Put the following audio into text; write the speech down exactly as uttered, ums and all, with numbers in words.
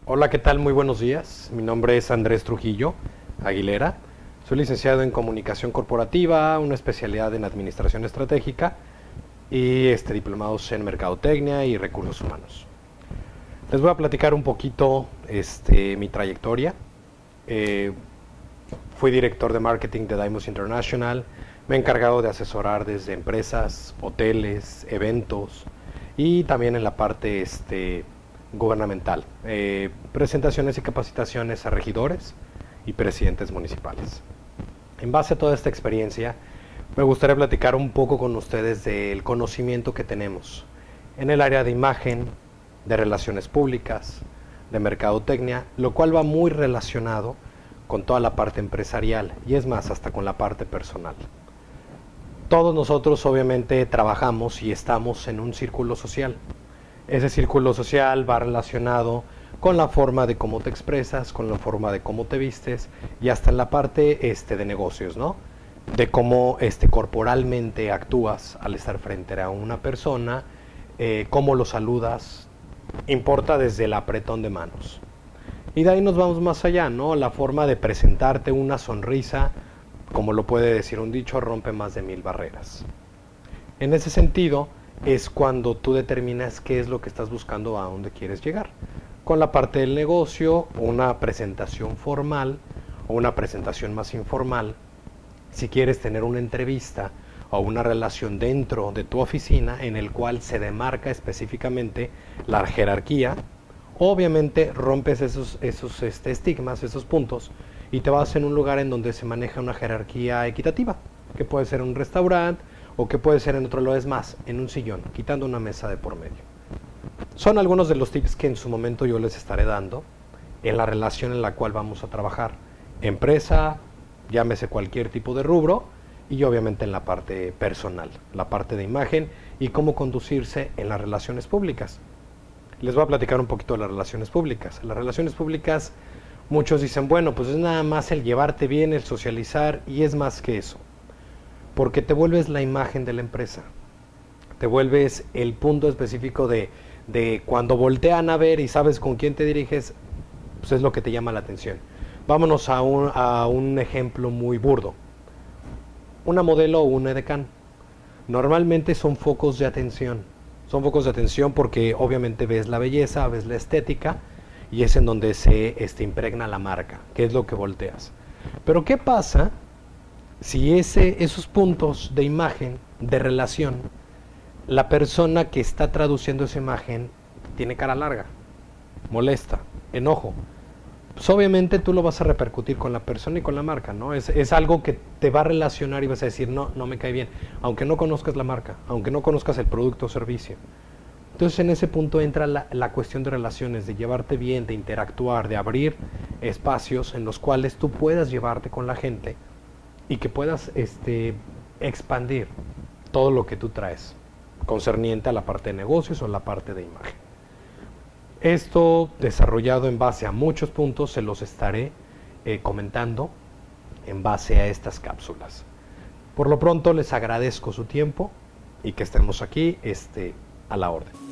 Hola, ¿qué tal? Muy buenos días. Mi nombre es Andrés Trujillo Aguilera. Soy licenciado en Comunicación Corporativa, una especialidad en Administración Estratégica y este, diplomados en Mercadotecnia y Recursos Humanos. Les voy a platicar un poquito este, mi trayectoria. Eh, fui director de marketing de Dimos International. Me he encargado de asesorar desde empresas, hoteles, eventos y también en la parte este, gubernamental, eh, presentaciones y capacitaciones a regidores y presidentes municipales. En base a toda esta experiencia, me gustaría platicar un poco con ustedes del conocimiento que tenemos en el área de imagen, de relaciones públicas, de mercadotecnia, lo cual va muy relacionado con toda la parte empresarial y es más, hasta con la parte personal. Todos nosotros obviamente trabajamos y estamos en un círculo social. Ese círculo social va relacionado con la forma de cómo te expresas, con la forma de cómo te vistes y hasta en la parte este, de negocios, ¿no? De cómo este, corporalmente actúas al estar frente a una persona, eh, cómo lo saludas, importa desde el apretón de manos. Y de ahí nos vamos más allá, ¿no? La forma de presentarte una sonrisa, como lo puede decir un dicho, rompe más de mil barreras. En ese sentido, es cuando tú determinas qué es lo que estás buscando, a dónde quieres llegar. Con la parte del negocio, una presentación formal o una presentación más informal. Si quieres tener una entrevista o una relación dentro de tu oficina en el cual se demarca específicamente la jerarquía, obviamente rompes esos, esos este, estigmas, esos puntos, y te vas en un lugar en donde se maneja una jerarquía equitativa, que puede ser un restaurante o que puede ser en otro lado, es más, en un sillón, quitando una mesa de por medio. Son algunos de los tips que en su momento yo les estaré dando en la relación en la cual vamos a trabajar. Empresa, llámese cualquier tipo de rubro, y obviamente en la parte personal, la parte de imagen y cómo conducirse en las relaciones públicas. Les voy a platicar un poquito de las relaciones públicas. Las relaciones públicas, muchos dicen, bueno, pues es nada más el llevarte bien, el socializar, y es más que eso. Porque te vuelves la imagen de la empresa. Te vuelves el punto específico de, de cuando voltean a ver y sabes con quién te diriges, pues es lo que te llama la atención. Vámonos a un, a un ejemplo muy burdo. Una modelo o un edecán. Normalmente son focos de atención. Son focos de atención porque obviamente ves la belleza, ves la estética, y es en donde se este, impregna la marca, que es lo que volteas. Pero ¿qué pasa si ese, esos puntos de imagen, de relación, la persona que está traduciendo esa imagen tiene cara larga, molesta, enojo? Pues obviamente tú lo vas a repercutir con la persona y con la marca, ¿no? Es, es algo que te va a relacionar y vas a decir, no, no me cae bien, aunque no conozcas la marca, aunque no conozcas el producto o servicio. Entonces en ese punto entra la, la cuestión de relaciones, de llevarte bien, de interactuar, de abrir espacios en los cuales tú puedas llevarte con la gente y que puedas este, expandir todo lo que tú traes, concerniente a la parte de negocios o la parte de imagen. Esto desarrollado en base a muchos puntos, se los estaré eh, comentando en base a estas cápsulas. Por lo pronto les agradezco su tiempo y que estemos aquí este, a la orden.